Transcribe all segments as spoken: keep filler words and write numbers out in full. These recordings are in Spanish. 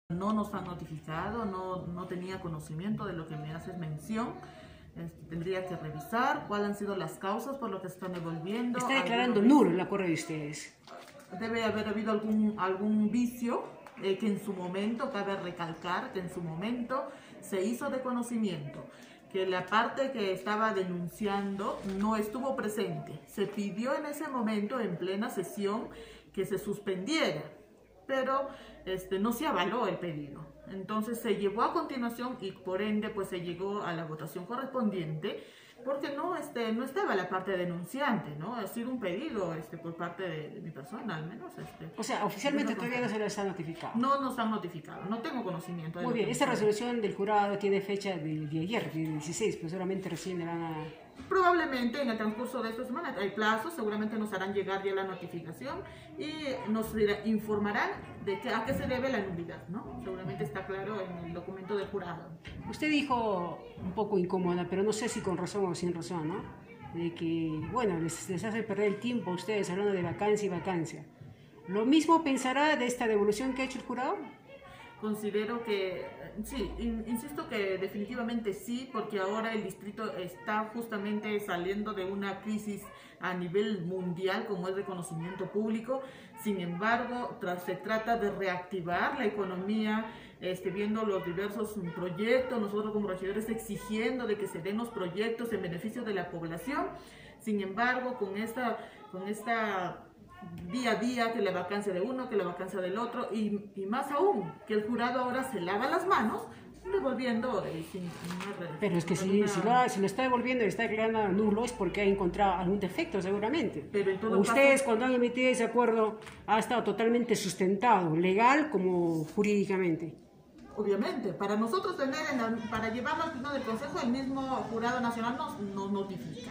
No nos han notificado, no, no tenía conocimiento de lo que me haces mención. Este, tendría que revisar cuáles han sido las causas por lo que están devolviendo. Está declarando nulo el acuerdo de ustedes. Debe haber habido algún, algún vicio eh, que en su momento, cabe recalcar que en su momento se hizo de conocimiento, que la parte que estaba denunciando no estuvo presente. Se pidió en ese momento, en plena sesión, que se suspendiera, pero este, no se avaló el pedido. Entonces se llevó a continuación y por ende pues se llegó a la votación correspondiente, porque no, este, no estaba la parte denunciante, ¿no? Ha sido un pedido este, por parte de, de mi persona, al menos. Este, o sea, oficialmente no todavía no se les ha notificado. No nos han notificado, no tengo conocimiento. De Muy bien, esta fue. resolución del jurado tiene fecha de, de ayer, de dieciséis, pero seguramente recién le van a... Probablemente en el transcurso de esta semana hay plazos, seguramente nos harán llegar ya la notificación y nos informarán de que, a qué se debe la nulidad, ¿no? Seguramente está claro en el documento del jurado. Usted dijo un poco incómoda, pero no sé si con razón o sin razón, ¿no? De que, bueno, les, les hace perder el tiempo a ustedes hablando de vacancia y vacancia. ¿Lo mismo pensará de esta devolución que ha hecho el jurado? Considero que, sí, in, insisto que definitivamente sí, porque ahora el distrito está justamente saliendo de una crisis a nivel mundial, como es reconocimiento público. Sin embargo, tras, se trata de reactivar la economía, este, viendo los diversos proyectos, nosotros como regidores exigiendo de que se den los proyectos en beneficio de la población. Sin embargo, con esta, con esta día a día, que la vacancia de uno, que la vacancia del otro, y, y más aún, que el jurado ahora se lava las manos, devolviendo eh, sin, sin una, pero es que si, una... si, lo, si lo está devolviendo y está declarando nulo es porque ha encontrado algún defecto seguramente. Pero en todo ustedes caso, cuando han emitido ese acuerdo ha estado totalmente sustentado, legal como jurídicamente. Obviamente, para nosotros tener, en la, para llevarlo al pleno del Consejo, el mismo Jurado Nacional nos, nos notifica.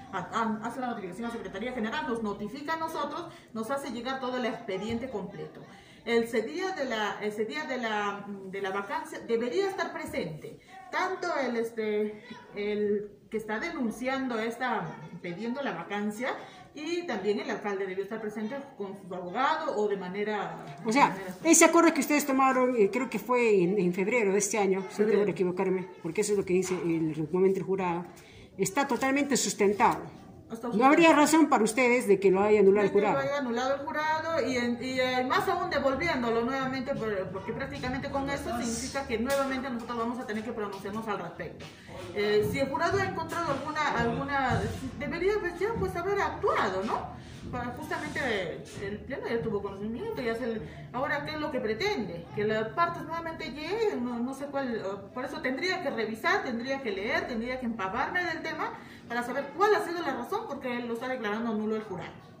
Hace la notificación a la Secretaría General, nos notifica a nosotros, nos hace llegar todo el expediente completo. Ese día de la, ese día de la, de la vacancia debería estar presente tanto el, este, el que está denunciando, esta, pidiendo la vacancia, y también el alcalde debió estar presente con su abogado o de manera... O sea, manera... ese acuerdo que ustedes tomaron, eh, creo que fue en, en febrero de este año, si no tengo que equivocarme, porque eso es lo que dice el momento el jurado, está totalmente sustentado. No habría razón para ustedes de que lo haya anulado el jurado. Que lo haya anulado el jurado y, en, y eh, más aún devolviéndolo nuevamente, porque prácticamente con esto significa que nuevamente nosotros vamos a tener que pronunciarnos al respecto. Eh, si el jurado ha encontrado alguna, alguna debería pues ya pues haber actuado, ¿no? Para justamente el pleno ya tuvo conocimiento, ya se, ahora qué es lo que pretende, que las partes nuevamente lleguen, no, no sé cuál, por eso tendría que revisar, tendría que leer, tendría que empaparme del tema para saber cuál ha sido la razón por qué lo está declarando nulo el jurado.